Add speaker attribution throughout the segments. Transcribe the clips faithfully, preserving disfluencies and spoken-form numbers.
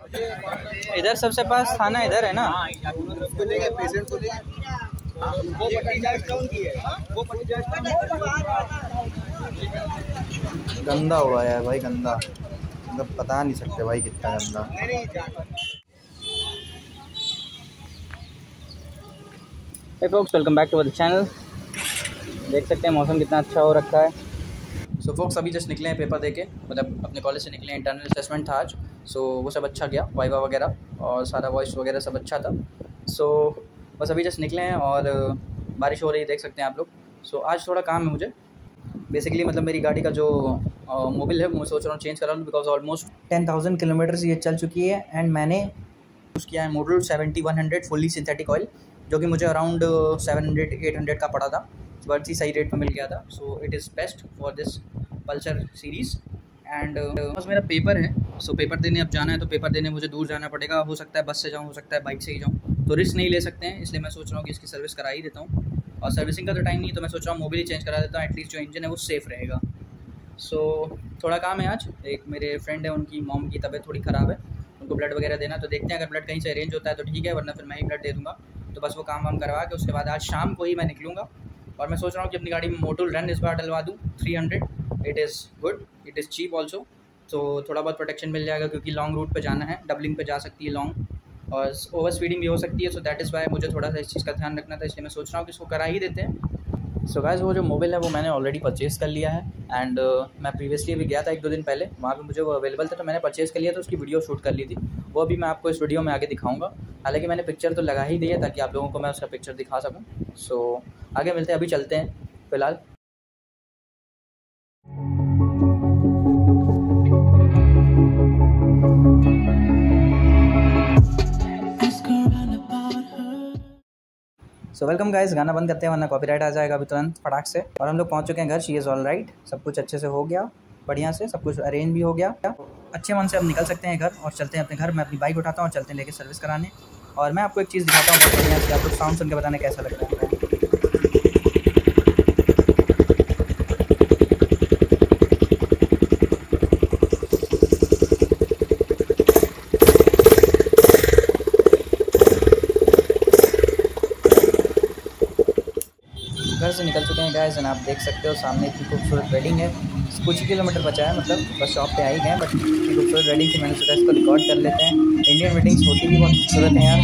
Speaker 1: इधर सबसे पास थाना इधर है ना। गंदा हुआ है भाई, गंदा मतलब बता नहीं सकते भाई कितना गंदा। Hey folks, welcome back to the channel. देख सकते हैं मौसम कितना अच्छा हो रखा है। सो so, फोक्स अभी जस्ट निकले हैं पेपर देके, मतलब अपने कॉलेज से निकले हैं। इंटरनल असेसमेंट था आज, सो so, वो सब अच्छा गया, वाइवा वगैरह और सारा वॉइस वगैरह सब अच्छा था। सो so, बस अभी जस्ट निकले हैं और बारिश हो रही है, देख सकते हैं आप लोग। सो so, आज थोड़ा काम है मुझे बेसिकली, मतलब मेरी गाड़ी का जो मोबिल है वो मैं सोच रहा हूँ चेंज करा लूँ, because almost ten thousand kilometres ये चल चुकी है। एंड मैंने यूज़ किया है Motul seventy one hundred fully synthetic oil, जो कि मुझे around seven hundred eight hundred का पड़ा था, बहुत ही सही रेट में मिल गया था। So it is best for this Pulsar series. And बस मेरा पेपर है, सो so, पेपर देने अब जाना है, तो पेपर देने मुझे दूर जाना पड़ेगा। हो सकता है बस से जाऊँ, हो सकता है बाइक से ही जाऊँ, तो रिस्क नहीं ले सकते हैं, इसलिए मैं सोच रहा हूँ कि इसकी सर्विस करा ही देता हूँ। और सर्विसिंग का तो टाइम नहीं है, तो मैं सोच रहा हूँ मोबिल ही चेंज करा देता हूँ, एटलीस्ट जो इंजन है वो सेफ़ रहेगा। सो so, थोड़ा काम है आज। एक मेरे फ्रेंड है, उनकी मॉम की तबीयत थोड़ी ख़राब है, उनको ब्लड वगैरह देना, तो देखते हैं अगर ब्लड कहीं से अरेंज होता है तो ठीक है, वरना फिर मैं ही ब्लड दे दूँगा। तो बस वो काम वाम करवा के उसके बाद आज शाम को ही मैं निकलूँगा। और मैं सोच रहा हूँ कि अपनी गाड़ी में मोटोल रन इस बार डलवा दूँ three hundred. It is good, it is cheap also, तो थोड़ा बहुत प्रोटेक्शन मिल जाएगा, क्योंकि लॉन्ग रूट पे जाना है, डबलिंग पे जा सकती है लॉन्ग, और ओवर स्पीडिंग भी हो सकती है। सो दैट इज़ वाई मुझे थोड़ा सा इस चीज़ का ध्यान रखना था, इसलिए मैं सोच रहा हूँ कि इसको करा ही देते हैं। सो गाइस, वो जो मोबाइल है वो मैंने ऑलरेडी परचेज़ कर लिया है। एंड uh, मैं प्रीवियसली अभी गया था एक दो दिन पहले, वहाँ पे मुझे वो अवेलेबल था, तो मैंने परचेज़ कर लिया, तो उसकी वीडियो शूट कर ली थी। वो अभी मैं आपको इस वीडियो में आगे दिखाऊंगा। हालांकि मैंने पिक्चर तो लगा ही दी है, ताकि आप लोगों को मैं उसका पिक्चर दिखा सकूँ। सो so, आगे मिलते हैं, अभी चलते हैं फ़िलहाल। सो वेलकम गाइस, गाना बंद करते हैं वरना कॉपीराइट आ जाएगा अभी तुरंत फटाक से। और हम लोग पहुंच चुके हैं घर। शी इज़ ऑल राइट, सब कुछ अच्छे से हो गया, बढ़िया से सब कुछ अरेंज भी हो गया। अच्छे मन से अब निकल सकते हैं घर और चलते हैं अपने घर। मैं अपनी बाइक उठाता हूँ और चलते हैं लेके सर्विस कराने। और मैं आपको एक चीज़ दिखाता हूँ बहुत बढ़िया से, आप लोग साउंड सुन के बताने कैसा लगता है। घर से निकल चुके हैं गाइस, एंड आप देख सकते हो सामने इतनी खूबसूरत वेडिंग है। कुछ ही किलोमीटर बचा है, मतलब बस शॉप पे आ ही गए, बट इतनी खूबसूरत वेडिंग थी, मैंने सोचा इसको रिकॉर्ड कर लेते हैं। इंडियन वेडिंग्स होती भी बहुत खूबसूरत हैं यार।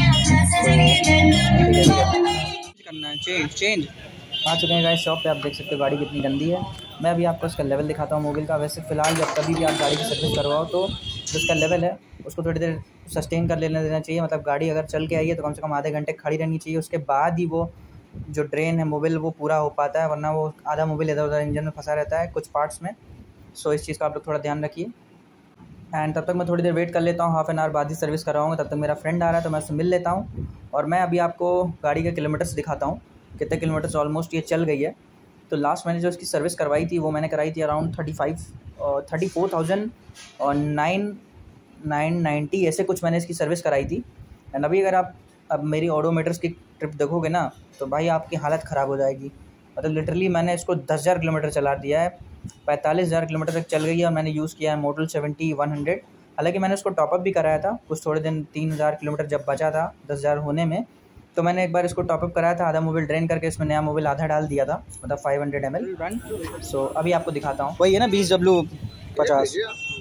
Speaker 1: तो करना है चेंज चेंज आ चुके हैं गाइस शॉप पे। आप देख सकते हो गाड़ी कितनी गंदी है। मैं अभी आपको इसका लेवल दिखाता हूँ मोबिल का। वैसे फ़िलहाल जब कभी भी आप गाड़ी की सर्विस करवाओ, तो जो इसका लेवल है उसको थोड़ी देर सस्टेन कर लेने देना चाहिए। मतलब गाड़ी अगर चल के आई है तो कम से कम आधे घंटे खड़ी रहनी चाहिए, उसके बाद ही वो जो ड्रेन है मोबिल वो पूरा हो पाता है, वरना वो आधा मोबिल इधर उधर इंजन में फंसा रहता है कुछ पार्ट्स में। सो इस चीज़ का आप लोग थोड़ा ध्यान रखिए। एंड तब तक मैं थोड़ी देर वेट कर लेता हूँ, हाफ एन आवर बाद ही सर्विस कराऊँगा। तब तक मेरा फ्रेंड आ रहा है, तो मैं उससे मिल लेता हूँ। और मैं अभी आपको गाड़ी के किलोमीटर्स दिखाता हूँ, कितने किलोमीटर्स ऑलमोस्ट ये चल गई है। तो लास्ट मैंने जो इसकी सर्विस करवाई थी वो मैंने कराई थी around thirty five thirty four thousand और नाइन नाइन नाइन्टी ऐसे कुछ मैंने इसकी सर्विस कराई थी। एंड अभी अगर आप अब मेरी ऑडोमीटर्स की ट्रिप देखोगे ना, तो भाई आपकी हालत ख़राब हो जाएगी। मतलब लिटरली मैंने इसको दस हज़ार किलोमीटर चला दिया है, पैंतालीस हज़ार किलोमीटर तक चल गई है। और मैंने यूज़ किया है मोटोल सेवेंटी वन हंड्रेड। हालांकि मैंने उसको टॉपअप भी कराया था कुछ थोड़े दिन, तीन हज़ार किलोमीटर जब बचा था दस हज़ार होने में, तो मैंने एक बार इसको टॉपअप कराया था, आधा मोबिल ड्रेन करके इसमें नया मोबिल आधा डाल दिया था, मतलब five hundred M L run. So अभी आपको दिखाता हूँ, वही है ना बीस डब्ल्यू पचास।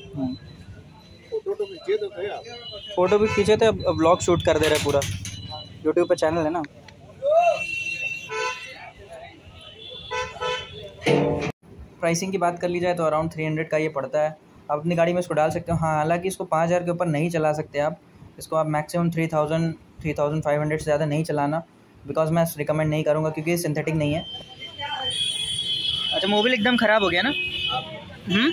Speaker 1: फ़ोटो भी खींचे थे, अब ब्लॉग शूट कर दे रहे पूरा, यूट्यूब पर चैनल है ना। प्राइसिंग की बात कर ली जाए तो अराउंड थ्री हंड्रेड का ये पड़ता है। आप अपनी गाड़ी में इसको डाल सकते हो। हाँ, हालांकि इसको पाँच हज़ार के ऊपर नहीं चला सकते आप इसको। आप maximum three thousand three thousand five hundred से ज़्यादा नहीं चलाना, बिकॉज मैं रिकमेंड नहीं करूँगा, क्योंकि ये सिंथेटिक नहीं है। अच्छा, मोबिल एकदम ख़राब हो गया ना। हम्म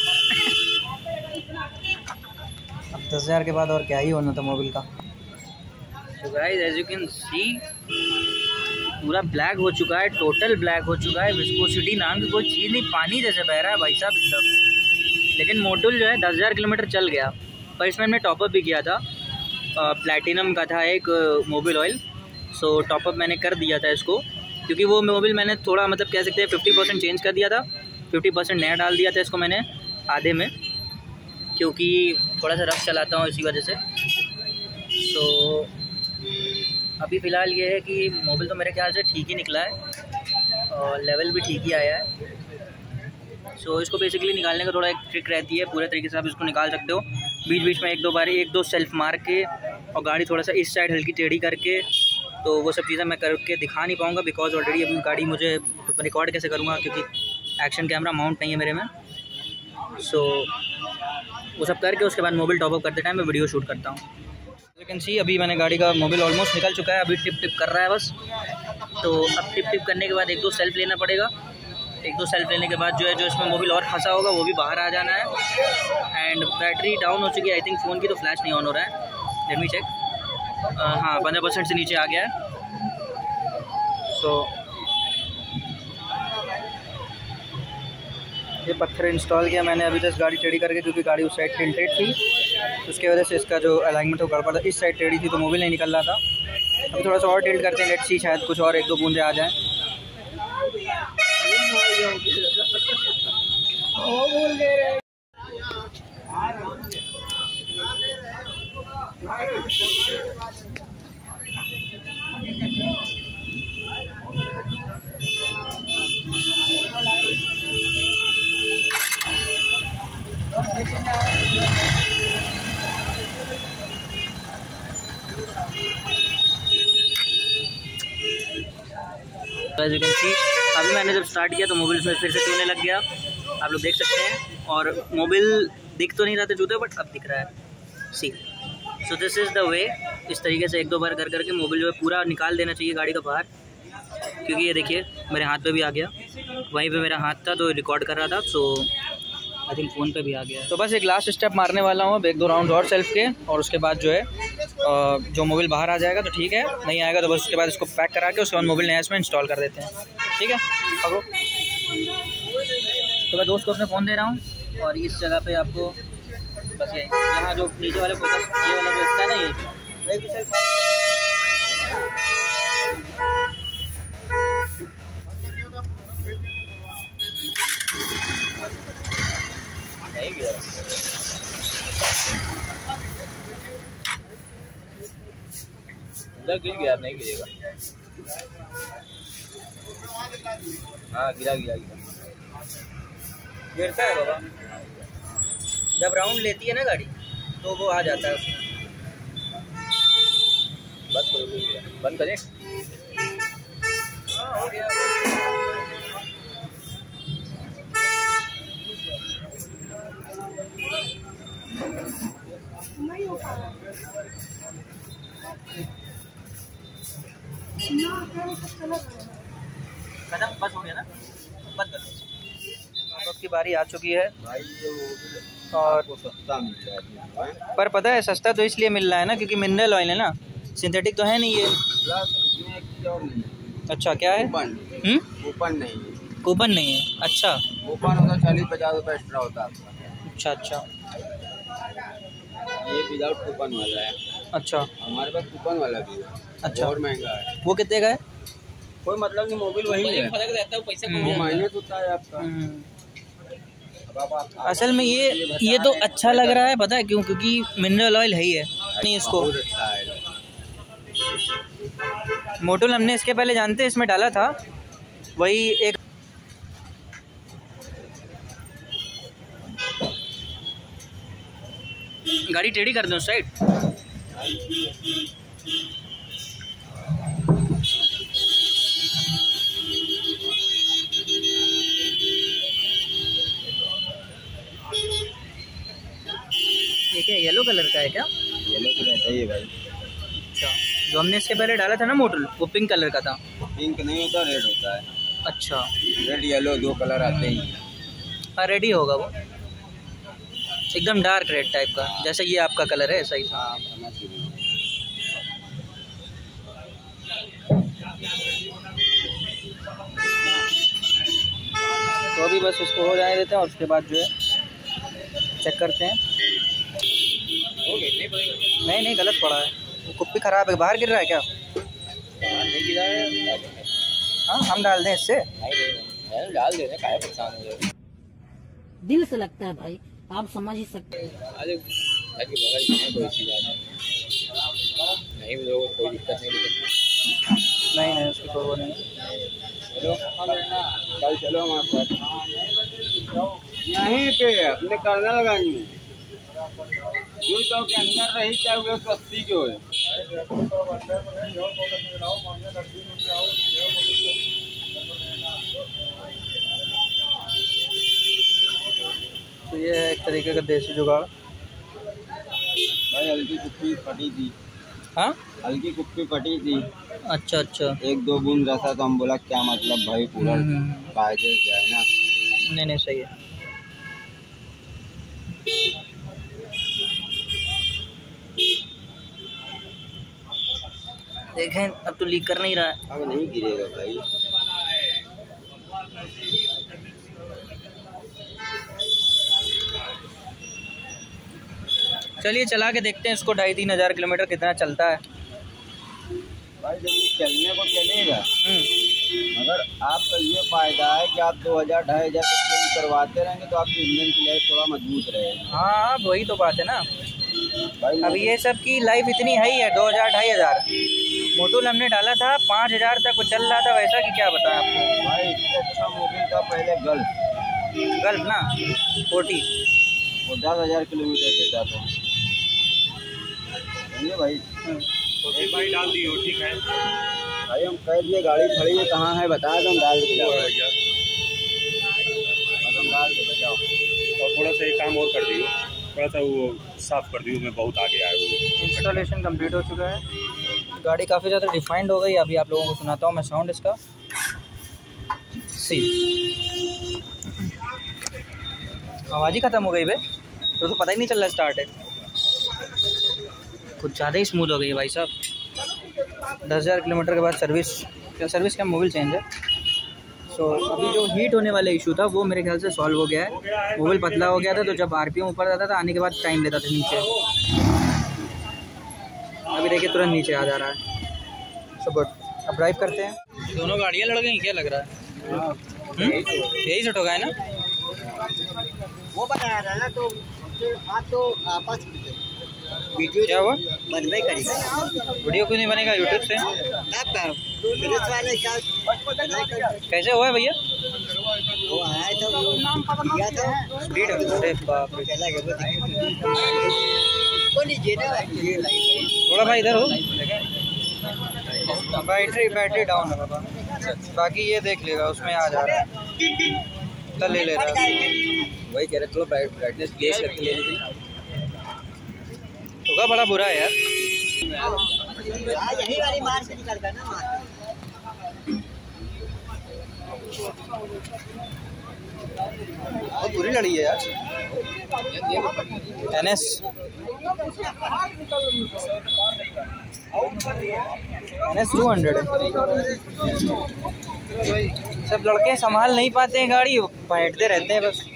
Speaker 1: अब दस हज़ार के बाद और क्या ही होना था मोबिल का। तो guys as you can see पूरा ब्लैक हो चुका है, टोटल ब्लैक हो चुका है। विस्कोसिटी नाम की कोई चीज़ नहीं, पानी जैसे बह रहा है भाई साहब एकदम। लेकिन मोटोल जो है दस हज़ार किलोमीटर चल गया, पर इसमें मैंने टॉपअप भी किया था, प्लैटिनम का था एक मोबिल ऑयल। सो टॉपअप मैंने कर दिया था इसको, क्योंकि वो मोबिल मैंने थोड़ा मतलब कह सकते हैं फिफ्टी परसेंट चेंज कर दिया था, फिफ्टी परसेंट नया डाल दिया था इसको मैंने आधे में। क्योंकि थोड़ा सा रफ चलाता हूँ इसी वजह से। तो अभी फ़िलहाल ये है कि मोबिल तो मेरे ख्याल से ठीक ही निकला है और लेवल भी ठीक ही आया है। सो so, इसको बेसिकली निकालने का थोड़ा एक ट्रिक रहती है, पूरे तरीके से आप इसको निकाल सकते हो। बीच बीच में एक दो बार एक दो सेल्फ मार के और गाड़ी थोड़ा सा इस साइड हल्की टेढ़ी करके, तो वो सब चीज़ें मैं करके दिखा नहीं पाऊँगा बिकॉज ऑलरेडी अभी गाड़ी मुझे तो रिकॉर्ड कैसे करूँगा क्योंकि एक्शन कैमरा माउंट नहीं है मेरे में। सो so, वो सब करके उसके बाद मोबिल टॉपअप करते टाइम मैं वीडियो शूट करता हूँ। यू कैन सी अभी मैंने गाड़ी का मोबिल ऑलमोस्ट निकल चुका है, अभी टिप टिप कर रहा है बस। तो अब टिप टिप करने के बाद एक दो सेल्फ लेना पड़ेगा, एक दो सेल्फ लेने के बाद जो है जो इसमें मोबिल और फंसा होगा वो भी बाहर आ जाना है। एंड बैटरी डाउन हो चुकी है, आई थिंक फ़ोन की तो फ्लैश नहीं ऑन हो रहा है, लेट मी चेक। हाँ पंद्रह परसेंट से नीचे आ गया है। सो so, ये पत्थर इंस्टॉल किया मैंने अभी जस्ट गाड़ी टेढ़ी करके, क्योंकि गाड़ी उस साइड टिल्टेड थी, उसकी वजह से इसका जो अलाइनमेंट वो गड़बड़ था। इस साइड टेढ़ी थी तो मोबिल नहीं निकल रहा था। अभी थोड़ा सा और टिल्ट करते हैं, लेट्स सी शायद कुछ और एक दो बूंदे आ जाएँ। As you can see, अभी मैंने जब स्टार्ट किया तो मोबिल में फिर से चूने लग गया, आप लोग देख सकते हैं। और मोबिल दिख तो नहीं रहा था चूते, बट अब दिख रहा है। See so this is the way. इस तरीके से एक दो बार कर करके मोबिल जो है पूरा निकाल देना चाहिए गाड़ी का बाहर, क्योंकि ये देखिए मेरे हाथ पे भी आ गया, वहीं पे मेरा हाथ था तो रिकॉर्ड कर रहा था। सो आई थिंक फ़ोन पे भी आ गया। तो बस एक लास्ट स्टेप मारने वाला हूँ, अब एक दो राउंड और सेल्फ के, और उसके बाद जो है जो मोबिल बाहर आ जाएगा तो ठीक है, नहीं आएगा तो बस उसके बाद इसको पैक करा के उसके बाद मोबिल नया इसमें इंस्टॉल कर देते हैं। ठीक है पकड़ो। तो मैं दोस्त को अपने फ़ोन दे रहा हूँ और इस जगह पे आपको बस ये यहाँ जो नीचे वाले फोकस ये वाला जो हिस्सा है ना, ये नहीं गया। गिर गया, नहीं गिरेगा। हाँ गिरा गिरा गिरा गिरता है बाबा, जब राउंड लेती है ना गाड़ी तो वो आ जाता है उसमें। बस करो, बंद करें। हाँ हो गया। खत्म, बस हो गया ना, बंद कर दो। अब की बारी आ चुकी है और सस्ता मिल रहा है। पर पता है सस्ता तो इसलिए मिल रहा है ना क्योंकि मिनरल ऑयल है ना, सिंथेटिक तो है नहीं ये। अच्छा क्या है? हम्म
Speaker 2: कूपन नहीं है।
Speaker 1: कूपन नहीं है? अच्छा
Speaker 2: कूपन होता चालीस पचास रुपये एक्स्ट्रा होता है।
Speaker 1: अच्छा अच्छा,
Speaker 2: ये विदाउट कूपन वाला है। अच्छा हमारे पास कूपन वाला भी है। अच्छा और महंगा है।
Speaker 1: वो कितने का है?
Speaker 2: कोई मतलब नहीं, मोबिल वही है, रहता है पैसा कम माइनस होता है आपका।
Speaker 1: असल में ये ये तो अच्छा लग रहा है, पता है क्यों? क्योंकि मिनरल ऑयल है ही है नहीं इसको।
Speaker 2: अच्छा है।
Speaker 1: मोटुल हमने इसके पहले जानते हैं इसमें डाला था, वही एक गाड़ी टेढ़ी कर दें उस साइड। ये क्या येलो कलर का है क्या?
Speaker 2: येलो तो रहता ही है भाई।
Speaker 1: अच्छा, जो हमने इसके पहले डाला था ना मोटुल, वो पिंक कलर का था।
Speaker 2: पिंक नहीं होता, रेड होता है।
Speaker 1: अच्छा
Speaker 2: रेड येलो दो कलर आते ही।
Speaker 1: हाँ रेड ही होगा वो, एकदम डार्क रेड टाइप का, जैसे ये आपका कलर है ऐसा ही था। तो अभी बस उसको हो जाने देते हैं और उसके बाद जो है चेक करते हैं। नहीं नहीं गलत पड़ा है, वो कुप्पी खराब है, बाहर गिर रहा है क्या?
Speaker 2: नहीं गिरा है।
Speaker 1: हाँ हम डाल दें इससे?
Speaker 2: नहीं डाल दे रहे, काहे परेशान हो रहे?
Speaker 3: दिल से लगता है भाई, आप समझ ही सकते हैं।
Speaker 2: अरे अरे बगल में है, कोई सी बात नहीं, लोगों को कोई दिक्कत नहीं दिक्कत
Speaker 1: नहीं नहीं उसकी कोई वो नहीं।
Speaker 2: चलो कल चलो हमारे साथ यहीं पे अपने करना लगाएंगे जो सौ के अंदर रही चाहे वो सौ अस्सी के हो।
Speaker 1: तो ये है एक तरीके का देसी जुगाड़।
Speaker 2: भाई हल्की कुप्पी फटी थी।
Speaker 1: हाँ
Speaker 2: हल्की कुप्पी फटी थी,
Speaker 1: अच्छा अच्छा।
Speaker 2: एक दो बूंद रसा तो हम बोला क्या मतलब भाई पूरा कायदे से जाए ना।
Speaker 1: नहीं नहीं सही है। देखें अब तो लीक कर नहीं रहा है।
Speaker 2: अब नहीं गिरेगा भाई।
Speaker 1: चलिए चला के देखते हैं इसको, ढाई तीन हज़ार किलोमीटर कितना चलता है।
Speaker 2: भाई जब चलने को चलेगा मगर आपका ये फायदा है कि आप दो हज़ार ढाई हज़ार चेंज करवाते रहेंगे तो आपकी इंजन की लाइफ थोड़ा मजबूत रहेगी।
Speaker 1: हाँ वही तो बात है ना।
Speaker 2: भाई
Speaker 1: अब ये सब की लाइफ इतनी है ही है, दो हज़ार ढाई हज़ार मोटूल हमने डाला था, पाँच हज़ार तक वो चल रहा था वैसा कि क्या बताएं आपको।
Speaker 2: भाई इससे अच्छा मोबिल था पहले गल्फ।
Speaker 1: गल्फ ना फोर्टी,
Speaker 2: वो दस हज़ार किलोमीटर देता था। समझे भाई?
Speaker 4: छोटी भाई डाल दी हो, ठीक है
Speaker 2: भाई हम कह दिए गाड़ी खड़ी है कहाँ है बता दो, हम डाल के जाओ। हम डाल के बजाओ
Speaker 4: और थोड़ा सा एक काम और कर दियो, थोड़ा सा वो साफ कर दियो, मैं बहुत आगे आया वो।
Speaker 1: इंस्टॉलेशन कंप्लीट हो चुका है, गाड़ी काफ़ी ज़्यादा रिफाइंड हो गई। अभी आप लोगों को सुनाता हूँ मैं साउंड इसका। सी आवाज़ ही ख़त्म हो गई भाई, तो, तो पता ही नहीं चल रहा स्टार्ट है। कुछ ज़्यादा ही स्मूथ हो गई है भाई साहब। दस हज़ार किलोमीटर के बाद सर्विस क्या सर्विस क्या मोबिल चेंज है। सो so, अभी जो हीट होने वाला इशू था वो मेरे ख्याल से सॉल्व हो गया है। मोबिल पतला हो गया था तो जब आरपीएम ऊपर जाता था आने के बाद टाइम लेता था नीचे, अभी देखिए तुरंत नीचे आ जा रहा है। सो गुड, अब ड्राइव करते हैं। दोनों गाड़ियाँ लड़ गई क्या लग रहा है? यही सेट होगा है ना?
Speaker 3: वो बताया था ना, तो आप तो आपस वीडियो
Speaker 1: क्या हुआ?
Speaker 3: बनवे करेगा,
Speaker 1: वीडियो क्यों नहीं बनेगा यूट्यूब से?
Speaker 3: वाले क्या
Speaker 1: कैसे हुआ है भैया?
Speaker 3: वो आया था वो किया था
Speaker 1: स्पीड अरे बाप रे।
Speaker 3: चला गया वो लीजिए ना ये
Speaker 1: थोड़ा भाई इधर हो, बैटरी बैटरी डाउन है बाबा, बाकी ये देख लेगा उसमें आ जा रहा है तो ले ले रहा है।
Speaker 2: वही कह रहे चलो ब्राइटनेस तेज करके ले लीजिए।
Speaker 1: होगा बड़ा बुरा है यार।
Speaker 3: यही वाली मार से निकल गया ना मार।
Speaker 1: बहुत बुरी लड़ी है यार। N S N S two hundred है। सब लड़के संभाल नहीं पाते हैं गाड़ी, बैठते रहते हैं बस।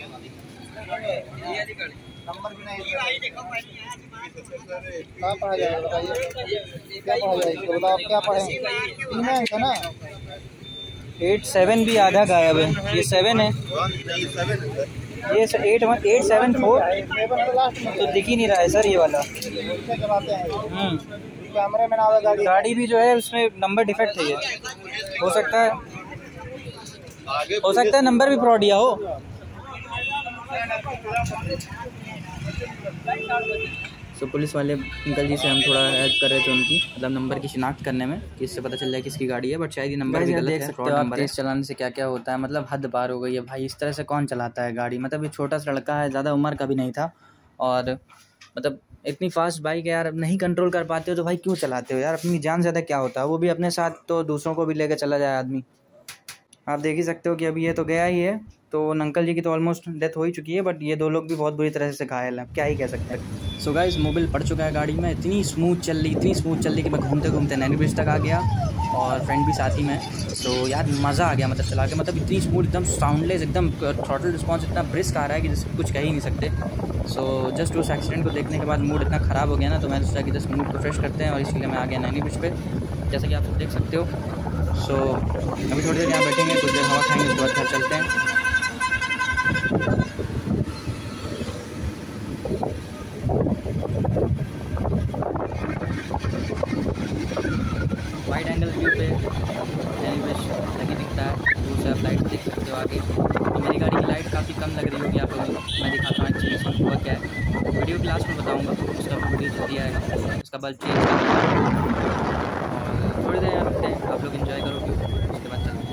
Speaker 5: क्या पढ़ा जाएगा बताइए, क्या पढ़ा जाएगा बताओ, आप क्या पढ़ेंगे? तीन है ना,
Speaker 1: एट सेवन भी आधा गायब है, ये सेवन है, ये eight one eight seven four तो दिख ही नहीं रहा है सर ये वाला। हम्म
Speaker 5: कैमरे में ना आवे गाड़ी।
Speaker 1: गाड़ी भी जो है उसमें नंबर डिफेक्ट है, ये हो सकता है हो सकता है नंबर भी फ्रॉड दिया हो। तो पुलिस वाले अंकल जी से हम थोड़ा हेल्प कर रहे थे उनकी, मतलब नंबर की शिनाख्त करने में कि इससे पता चल जाए किसकी गाड़ी है, बट शायद ये नंबर भी गलत है, फ्रॉड नंबर है। तेज चलाने से क्या क्या होता है, मतलब हद पार हो गई है भाई। इस तरह से कौन चलाता है गाड़ी? मतलब ये छोटा सा लड़का है, ज़्यादा उम्र का भी नहीं था, और मतलब इतनी फास्ट बाइक है यार, नहीं कंट्रोल कर पाते हो तो भाई क्यों चलाते हो यार? अपनी जान ज़्यादा क्या होता है, वो भी अपने साथ, तो दूसरों को भी लेकर चला जाए आदमी। आप देख ही सकते हो कि अभी ये तो गया ही है, तो अंकल जी की तो ऑलमोस्ट डेथ हो ही चुकी है, बट ये दो लोग भी बहुत बुरी तरह से घायल हैं, क्या ही कह सकते हैं। सो गाइस मोबिल पड़ चुका है गाड़ी में, इतनी स्मूथ चल रही इतनी स्मूथ चल रही कि मैं घूमते घूमते नैनी ब्रिज तक आ गया, और फ्रेंड भी साथ ही में। सो यार मज़ा आ गया मतलब चला के, मतलब इतनी स्मूथ, एकदम साउंडलेस, एकदम थ्रॉटल रिस्पॉन्स इतना ब्रिस्क आ रहा है कि जिससे कुछ कह ही नहीं सकते। सो जस्ट उस एक्सीडेंट को देखने के बाद मूड इतना ख़राब हो गया ना, तो मैंने सोचा कि जस्ट मूड को फ्रेश करते हैं, और इसलिए मैं आ गया नैनी ब्रिज पे, जैसा कि आप सब देख सकते हो। सो अभी थोड़ी देर यहाँ बैठेंगे, कुछ देर हवा खाएंगे, उसके बाद घर चलते हैं। एंगल व्यू पे एलिवेशन लगी दिखता है, दूर से आप लाइट देख सकते हो आगे। तो मेरी गाड़ी की लाइट काफ़ी कम लग रही होगी आप लोगों को। मैं दिखाता हूँ एक्चुअली इसमें हुआ क्या है, वीडियो की लास्ट में बताऊँगा, उसका वीडियो जल्दी आएगा। उसका बल्ब चेंज और थोड़ी देर रखते हैं, आप लोग इन्जॉय करो व्यू, उसके बाद चलते हैं।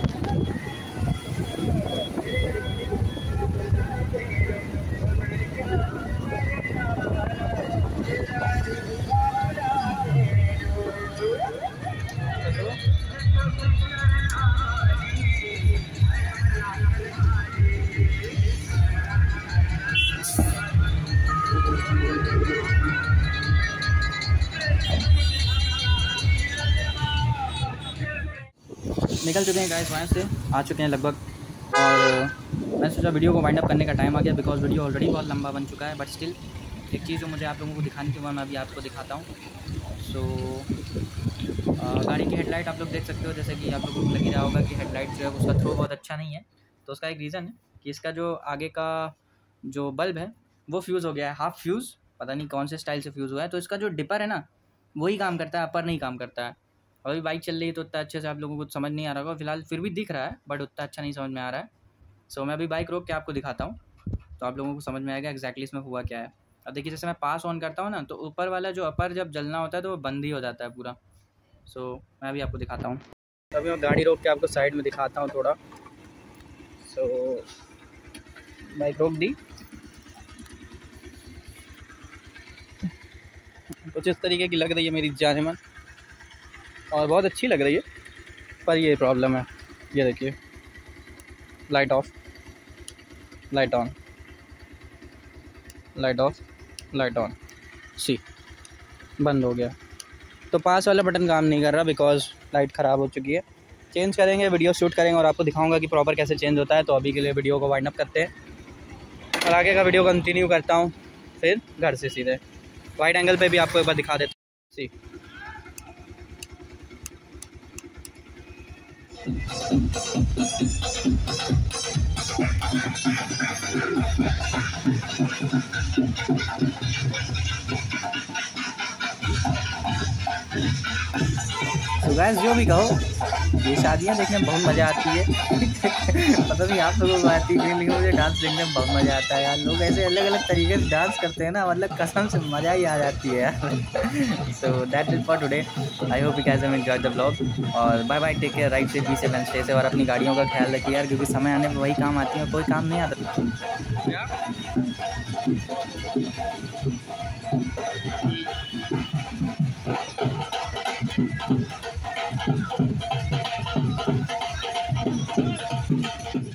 Speaker 1: निकल चुके हैं गाइस वहाँ से, आ चुके हैं लगभग, और मैं सोचा वीडियो को वाइंड अप करने का टाइम आ गया बिकॉज वीडियो ऑलरेडी बहुत लंबा बन चुका है। बट स्टिल एक चीज़ जो मुझे आप लोगों को दिखानी थी वो मैं अभी आपको दिखाता हूँ। सो so, गाड़ी की हेडलाइट आप लोग देख सकते हो, जैसे कि आप लोगों को लग ही रहा होगा कि हेडलाइट जो है उसका थ्रो बहुत अच्छा नहीं है। तो उसका एक रीज़न है कि इसका जो आगे का जो बल्ब है वो फ्यूज़ हो गया है, हाफ फ्यूज़, पता नहीं कौन से स्टाइल से फ्यूज़ हुआ है। तो इसका जो डिपर है ना वही काम करता है, अपर नहीं काम करता है। अभी बाइक चल रही है तो उतना अच्छे से आप लोगों को समझ नहीं आ रहा होगा, फिलहाल फिर भी दिख रहा है बट उतना अच्छा नहीं समझ में आ रहा है। सो so, मैं अभी बाइक रोक के आपको दिखाता हूँ तो आप लोगों को समझ में आएगा एक्जैक्टली इसमें हुआ क्या है। अब देखिए जैसे मैं पास ऑन करता हूँ ना तो ऊपर वाला जो अपर जब जलना होता है तो वो बंद ही हो जाता है पूरा। सो so, मैं अभी आपको दिखाता हूँ। अभी मैं गाड़ी रोक के आपको साइड में दिखाता हूँ थोड़ा। सो so, बाइक रोक दी, कुछ इस तरीके की लग रही है मेरी जानेमन, और बहुत अच्छी लग रही है, पर ये प्रॉब्लम है। ये देखिए light off, light on, light off, light on, see बंद हो गया। तो पास वाला बटन काम नहीं कर रहा बिकॉज लाइट ख़राब हो चुकी है। चेंज करेंगे, वीडियो शूट करेंगे और आपको दिखाऊंगा कि प्रॉपर कैसे चेंज होता है। तो अभी के लिए वीडियो को वाइंड अप करते हैं और आगे का वीडियो कंटिन्यू करता हूँ फिर घर से सीधे। वाइड एंगल पे भी आपको एक बार दिखा देता हूँ। सी तो गाइस जो भी कहो, ये शादियाँ देखने में बहुत मज़ा आती है। पता नहीं आप लोगों को आती है लेकिन मुझे डांस देखने में बहुत मज़ा आता है यार। लोग ऐसे अलग अलग तरीके से डांस करते हैं ना, मतलब कसम से मज़ा ही आ जाती है यार। So that is for today, I hope you guys have enjoyed the vlog, और bye bye, take care, ride safe be safe stay safe, और अपनी गाड़ियों का ख्याल रखिए यार, क्योंकि समय आने पर वही काम आती है, कोई काम नहीं आता। Thank you.